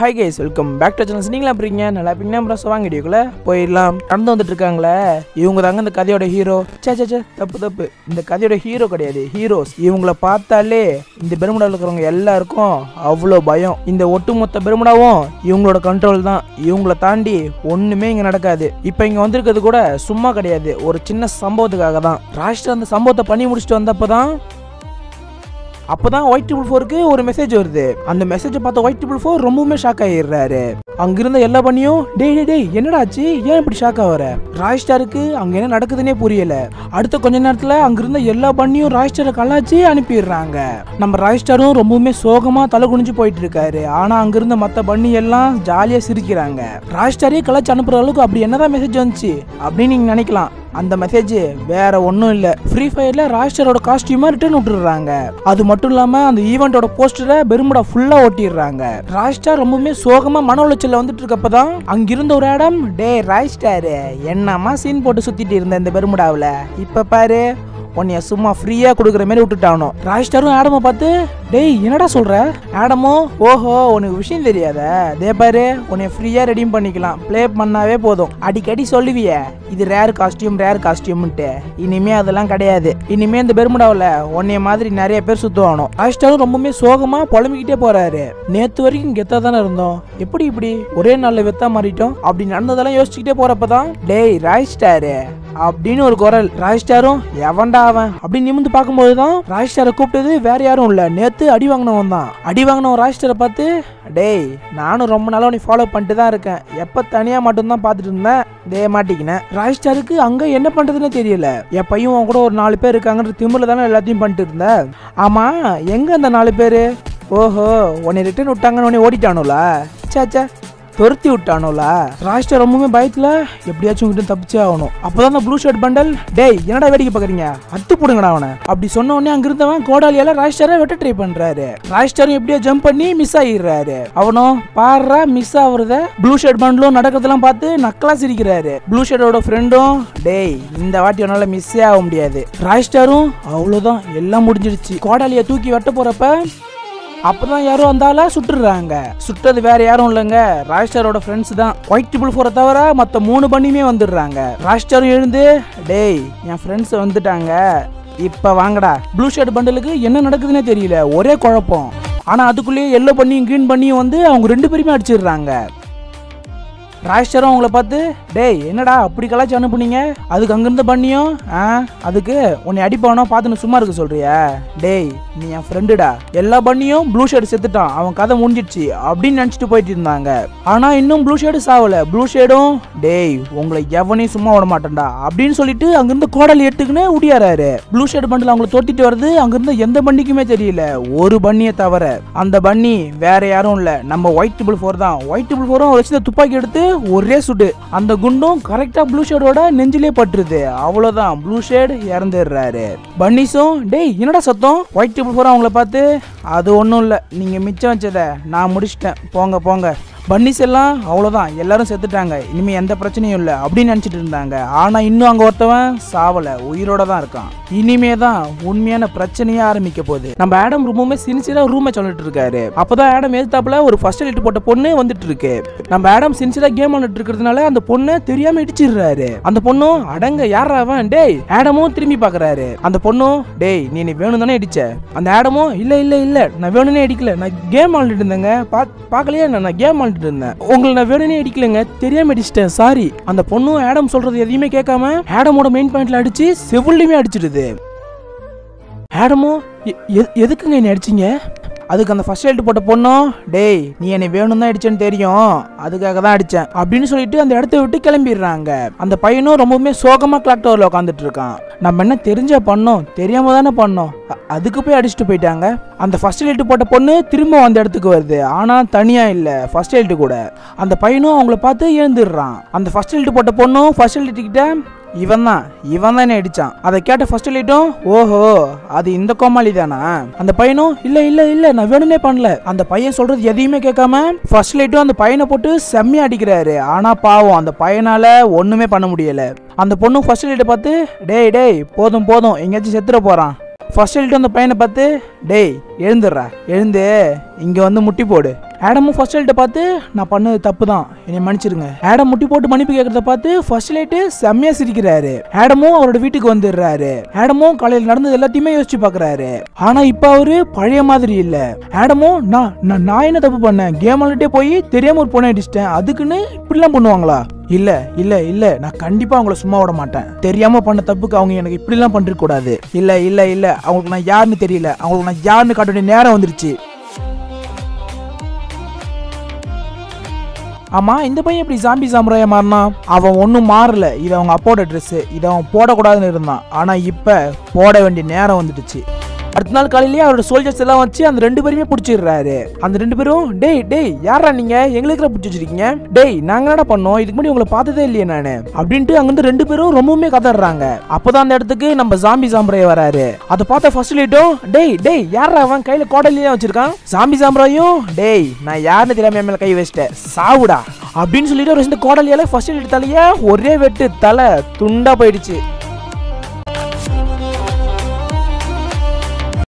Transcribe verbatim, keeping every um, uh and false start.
Hi guys, welcome back to channel. நீங்களா இருப்பீங்க நல்லா இருப்பீங்க. அப்புறம் வாங்க வீடியோக்குள்ள போயிடலாம். நடந்து வந்துட்டு இருக்காங்களே இவங்க தாங்க இந்த கதையோட ஹீரோ. சே சே சே தப்பு தப்பு இந்த கதையோட ஹீரோ கிடையாது, ஹீரோஸ். இவங்கள பார்த்தாலே இந்த பெருமுடாவில் இருக்கிறவங்க எல்லாருக்கும் அவ்வளோ பயம். இந்த ஒட்டுமொத்த பெருமுடாவும் இவங்களோட கண்ட்ரோல் தான். இவங்கள தாண்டி ஒண்ணுமே இங்க நடக்காது. இப்போ இங்க வந்திருக்கிறது கூட சும்மா கிடையாது, ஒரு சின்ன சம்பவத்துக்காக தான். ராஷ்டிரா அந்த சம்பவத்தை பண்ணி முடிச்சுட்டு வந்தப்பதான் அப்பதான் ஒயிட் ட்ரிபிள் ஃபோருக்கு ஒரு மெசேஜ் வருது. அந்த மெசேஜை பார்த்த ஒயிட் ட்ரிபிள் ஃபோர் ரொம்பவுமே ஷாக் ஆகிடுறாரு. அங்கிருந்த எல்லா பண்ணியும் டேய் டே டேய் என்னடா ஆச்சு, ஏன் இப்படி ஷாக் ஆகுற? ராய்ஸ்டாருக்கு அங்க என்ன நடக்குதுன்னே புரியல. அடுத்த கொஞ்ச நேரத்துல அங்கிருந்த எல்லா பண்ணியும் ராய்ஸ்டாரை கலாச்சி அனுப்பிடுறாங்க. நம்ம ராய்ஸ்டாரும் ரொம்பவுமே சோகமா தலை குனிஞ்சு போயிட்டு இருக்காரு. ஆனா அங்கிருந்த மத்த பண்ணி எல்லாம் ஜாலியா சிரிக்கிறாங்க. ராய்ஸ்டாரையே கலாச்சி அனுப்புற அளவுக்கு அப்படி என்னதான் மெசேஜ் வந்துச்சு அப்படின்னு நீங்க நினைக்கலாம். அந்த மெசேஜ் வேற ஒன்றும் இல்லை, ஃப்ரீ ஃபயர்ல ராய்ஸ்டாரோட காஸ்டியூமா ரிட்டர்ன் விட்டுறாங்க. அது மட்டும் இல்லாம அந்த ஈவெண்டோட போஸ்டரை பெருமுடா ஃபுல்லா ஒட்டிடுறாங்க. ராய்ஸ்டார் ரொம்பவுமே சோகமா மன உளைச்சல்ல வந்துட்டு இருக்கப்பதான் அங்கிருந்த ஒரு இடம், டே ராய்ஸ்டார் என்னமா சீன் போட்டு சுத்திட்டு இருந்த இந்த பெருமுடாவில், இப்ப பாரு உன்னைய சும்மா ஃப்ரீயா கொடுக்குற மாதிரி விட்டுட்டானோ. ராய்ஸ்டாரும் ஆடமை பார்த்து டேய் என்னடா சொல்ற? ஆடமோ ஓஹோ உனக்கு விஷயம் தெரியாத, அதே பாரு உன்னைய ஃப்ரீயா ரெடீம் பண்ணிக்கலாம், பிளே பண்ணாவே போதும். அடிக்கடி சொல்லுவிய இது ரேர் காஸ்டியூம் ரேர் காஸ்டியூம்ட்டு, இனிமே அதெல்லாம் கிடையாது. இனிமே இந்த பெருமுடாவில் உன்னைய மாதிரி நிறைய பேர் சுத்துவானோ. ராய்ஸ்டாரும் ரொம்பவுமே சோகமா புலம்பிக்கிட்டே போறாரு. நேத்து வரைக்கும் கெத்தா தானே இருந்தோம், எப்படி இப்படி ஒரே நாள்ல வெத்தா மாறிட்டோம்? அப்படி நடந்ததெல்லாம் யோசிச்சுக்கிட்டே போறப்பதான் டேய் ராய்ஸ்டாரு அப்படின்னு ஒரு குரல். ராய்ஸ்டாரும் எவன்டா அவன் அப்படின்னு நிமிந்து பார்க்கும்போதுதான் ராய்ஸ்டாரை கூப்பிட்டது வேற யாரும் இல்ல, நேத்து அடி வாங்கினவன் தான். அடி வாங்கினவன் ராய்ஸ்டாரை பார்த்து டேய் நானும் ரொம்ப நாளா உன்னை ஃபாலோ பண்ணிட்டு தான் இருக்கேன், எப்ப தனியா மட்டும் தான் பார்த்துட்டு இருந்தேன், டே மாட்டிக்கினேன். ராய்ஸ்டாருக்கு அங்க என்ன பண்றதுன்னு தெரியல. என் பையன் உன் கூட ஒரு நாலு பேர் இருக்காங்கன்ற திமிர்ல தானே எல்லாத்தையும் பண்ணிட்டு இருந்தேன். ஆமா எங்க அந்த நாலு பேரு? ஓஹோ உன்னை ரிட்டர்ன் விட்டாங்கன்னு உன்னை ஓடிட்டானுல, சாச்சா துரத்தி விட்டானோல. ராய்ஸ்டார் ரொம்பவுமே பயத்துல எப்படியாச்சும் உங்ககிட்ட தப்பிச்சே ஆகணும். அப்பதான் அந்த ப்ளூ ஷர்ட் பண்டல் டேய் என்னடா வேடிக்கை பாக்குறீங்க, அத்து போடுங்கடா அவனை அப்படி சொன்ன உடனே அங்கிருந்தவன் கோடாலியால ராய்ஸ்டாரை வெட்ட ட்ரை பண்றாரு. ராய்ஸ்டாரும் எப்படியோ ஜம்ப் பண்ணி மிஸ் ஆகிடுறாரு. அவனும் பாடுறா மிஸ் ஆகுறத ப்ளூ ஷர்ட் பண்டலும் நடக்கிறதெல்லாம் பார்த்து நக்கலா சிரிக்கிறாரு. ப்ளூ ஷர்ட்டோட ஃப்ரெண்டும் டேய் இந்த வாட்டி உன்னால மிஸ்ஸே ஆக முடியாது. ராய்ஸ்டாரும் அவ்வளவுதான் எல்லாம் முடிஞ்சிருச்சு. கோடாலியை தூக்கி வெட்ட போறப்ப அப்பதான் யாரும் வந்தால சுட்டுறாங்க. சுட்டது வேற யாரும் இல்லைங்க, ராய்ஸ்டாரோட ஃப்ரெண்ட்ஸ் தான். ஒயிட் ட்ரிபிள் ஃபோரை தவிர மற்ற மூணு பண்ணியுமே வந்துடுறாங்க. ராய்ஸ்டாரும் எழுந்து டேய் என் ஃப்ரெண்ட்ஸ் வந்துட்டாங்க, இப்ப வாங்கடா. ப்ளூ ஷர்ட் பண்டலுக்கு என்ன நடக்குதுன்னே தெரியல, ஒரே குழப்பம். ஆனா அதுக்குள்ளேயே எல்லோ பண்ணியும் கிரீன் பண்ணியும் வந்து அவங்க ரெண்டு பேருமே அடிச்சிடுறாங்க. ராய்ஸ்டாரும் அவங்கள பார்த்து டேய் என்னடா அப்படி கலாச்சி அனுப்புனீங்க? அதுக்கு அங்கிருந்த பண்ணியும் ஆ அதுக்கு உன்னை அடிப்பானோ பார்த்துன்னு சும்மா இருக்க சொல்றியா? டேய் நீ என் ஃப்ரெண்டுடா. எல்லா பண்ணியும் ப்ளூ ஷேடு செத்துட்டான், அவன் கதை முடிஞ்சிடுச்சு அப்படின்னு நினைச்சிட்டு போயிட்டு இருந்தாங்க. ஆனா இன்னும் ப்ளூ ஷேடு சாவல. ப்ளூ ஷேடும் டேய் உங்களை எவனையும் சும்மா விட மாட்டேன்டா அப்படின்னு சொல்லிட்டு அங்கிருந்த கோடல் எட்டுக்குன்னு உடியாராரு. ப்ளூ ஷேடு பண்டில் அவங்களை தொட்டிட்டு வருது. அங்கிருந்த எந்த பண்ணிக்குமே தெரியல, ஒரு பண்ணியை தவிர. அந்த பண்ணி வேற யாரும் இல்ல, நம்ம ஒயிட் ட்ரிபிள் ஃபோர் தான். ஒயிட் ட்ரிபிள் ஃபோரும் வச்சு துப்பாக்கி எடுத்து ஒரே சுடு. அந்த குண்டும் கரெக்டா ப்ளூ ஷேடோட நெஞ்சிலே பட்டுருது. அவ்வளவுதான் ப்ளூ ஷேட் இறந்துடுறாரு. பன்னிஸும் டேய் என்னடா சத்தம்? ஒயிட் ட்ரிபிள் ஃபோர் அவங்கள பார்த்து அது ஒன்றும் இல்லை, நீங்க மிச்சம் வச்சதை நான் முடிச்சிட்டேன், போங்க போங்க. பன்னிஸ் எல்லாம் அவ்வளோதான் எல்லாரும் செத்துட்டாங்க, இனிமே எந்த பிரச்சனையும் இல்லை அப்படின்னு நினச்சிட்டு இருந்தாங்க. ஆனால் இன்னும் அங்கே ஒருத்தவன் சாவலை, உயிரோட தான் இருக்கான். இனிமே தான் உண்மையான பிரச்சனையே ஆரம்பிக்க போகுது. நம்ம ஆடம் ரொம்பவுமே சின்சியரா ரூமை சொல்லிட்டு இருக்காரு. அப்போதான் ஆடம் எதிர்த்தாப்புல ஒரு ஃபர்ஸ்ட் எய்ட் போட்ட பொண்ணு வந்துட்டு இருக்கு. நம்ம ஆடம் சின்சியரா கேம் விளையாட்டு இருக்கிறதுனால அந்த பொண்ணை தெரியாம இடிச்சிடுறாரு. அந்த பொண்ணும் அடங்க யாரா அவன் டேய். ஆடமும் திரும்பி பாக்குறாரு. அந்த பொண்ணும் டேய் நீ நீ வேணும் தானே இடிச்ச? அந்த ஆடமும் இல்ல இல்ல இல்ல நான் வேணும்னே அடிக்கல, நான் கேம் விளையாடிட்டு இருந்தேங்க, பாக்கலையா நான் கேம் இருந்தேன், உங்களை நான் வேணும்னே அடிக்கலங்க, தெரியாம அடிச்சிட்டேன், சாரி. அந்த பொண்ணும் ஆடம் சொல்றது எதையுமே கேட்காம ஆடமோட மெயின் பாயிண்ட்ல அடிச்சு செவிலையுமே அடிச்சிடுது. ஆடமும் எதுக்குங்க என்ன அடிச்சீங்க? அதுக்கு அந்த ஃபர்ஸ்ட் எய்ட் போட்ட பொண்ணும் டேய் நீ என்னை வேணும் தான் அடிச்சேன்னு தெரியும், அதுக்காக தான் அடிச்சேன் அப்படின்னு சொல்லிட்டு அந்த இடத்த விட்டு கிளம்பிடுறாங்க. அந்த பையனும் ரொம்பவுமே சோகமா கிளாக் டவர்ல உட்காந்துட்டு இருக்கான். நம்ம என்ன தெரிஞ்சா பண்ணோம், தெரியாம தானே பண்ணோம், அதுக்கு போய் அடிச்சுட்டு போயிட்டாங்க. அந்த ஃபர்ஸ்ட் எய்ட் போட்ட பொண்ணு திரும்ப அந்த இடத்துக்கு வருது. ஆனா தனியா இல்ல, ஃபர்ஸ்ட் எய்ட் கூட. அந்த பையனும் அவங்கள பார்த்து எழுந்துடுறான். அந்த ஃபர்ஸ்ட் எய்ட் போட்ட பொண்ணும் ஃபர்ஸ்ட் எய்ட் கிட்ட இவன் தான் இவன் தான் என்ன அடிச்சான். அதை கேட்ட ஃபர்ஸ்ட் லைட்டும் ஓஹோ அது இந்த கோமாளி தானா? அந்த பையனும் இல்ல இல்ல இல்ல நான் வேணும்னே பண்ணல. அந்த பையன் சொல்றது எதையுமே கேட்காம ஃபர்ஸ்ட் லைட்டும் அந்த பையனை போட்டு செம்மையா அடிக்கிறாரு. ஆனா பாவம் அந்த பையனால ஒண்ணுமே பண்ண முடியல. அந்த பொண்ணு ஃபர்ஸ்ட் லைட்டை பார்த்து டேய் டேய் போதும் போதும் எங்கேயாச்சும் செத்துற போறான். ஃபர்ஸ்ட் எய்ட் அந்த பையனை பார்த்து டேய் எழுந்துடுறா, எழுந்து இங்க வந்து முட்டி போடு. ஆடமும் ஃபர்ஸ்ட் லைட்டை பார்த்து நான் பண்ணது தப்பு தான், என்னை மன்னிச்சிருங்க. ஆடம் முட்டி போட்டு மன்னிப்பு கேட்கறத பார்த்து ஃபர்ஸ்ட் லைட்டு செம்மையா சிரிக்கிறாரு. ஆடமும் அவரோட வீட்டுக்கு வந்துடுறாரு. ஆடமும் காலையில் நடந்தது எல்லாத்தையுமே யோசிச்சு பாக்குறாரு. ஆனா இப்ப அவரு பழைய மாதிரி இல்ல. ஆடமும் நான் நான் என்ன தப்பு பண்ணேன், கேம் விளையாட்டே போய் தெரியாம ஒரு பொண்ணை அடிச்சிட்டேன், அதுக்குன்னு இப்படிலாம் பண்ணுவாங்களா? இல்ல இல்ல இல்ல நான் கண்டிப்பா அவங்கள சும்மா விட மாட்டேன். தெரியாம பண்ண தப்புக்கு அவங்க எனக்கு இப்படி எல்லாம் பண்ற கூடாது. இல்ல இல்ல இல்ல அவங்களுக்கு நான் யாருன்னு தெரியல, அவங்களுக்கு நான் யாருன்னு காட்ட வேண்டிய நேரம் வந்துருச்சு. ஆமா இந்த பையன் எப்படி ஜாம்பி சாமுராயா மாறினா? அவன் ஒன்னும் மாறல, இது அவங்க அப்போட ட்ரெஸ், இதை அவன் போடக்கூடாதுன்னு இருந்தான். ஆனா இப்ப போட வேண்டிய நேரம் வந்துடுச்சு. அடுத்த நாள் காலையிலேயே அவரோட சோல்ஜர்ஸ் எல்லாம் வச்சு அந்த ரெண்டு பேருமே பிடிச்சிடுறாரு. அந்த ரெண்டு பேரும் டேய் டேய் யாரா நீங்க, எங்களுக்கு பிடிச்சி வச்சிருக்கீங்க, டேய் நாங்க என்னடா பண்ணோம், இதுக்கு முன்னாடி உங்களை பார்த்ததே இல்லையே நானு அப்படின்ட்டு அங்கிருந்து ரெண்டு பேரும் ரொம்பவுமே கதறாங்க. அப்பதான் அந்த இடத்துக்கு நம்ம ஜாம்பி சாம்பராய் வராரு. அதை பார்த்த ஃபர்ஸ்ட் லைட்டும் டேய் டேய் யாரா அவன் கையில கோடலியா வச்சிருக்கான். ஜாம்பி சாம்பராயும் டேய் நான் யாருன்னு தெரியாம மேல கை வச்சிட்டேன் சாவுடா அப்படின்னு சொல்லிட்டு ஒரு கோடலியால ஃபர்ஸ்ட் லைட் தலைய ஒரே வெட்டு, தலை துண்டா போயிடுச்சு.